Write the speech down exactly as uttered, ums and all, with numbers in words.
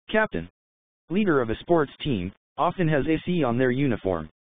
Captain. Leader of a sports team, often has A C on their uniform.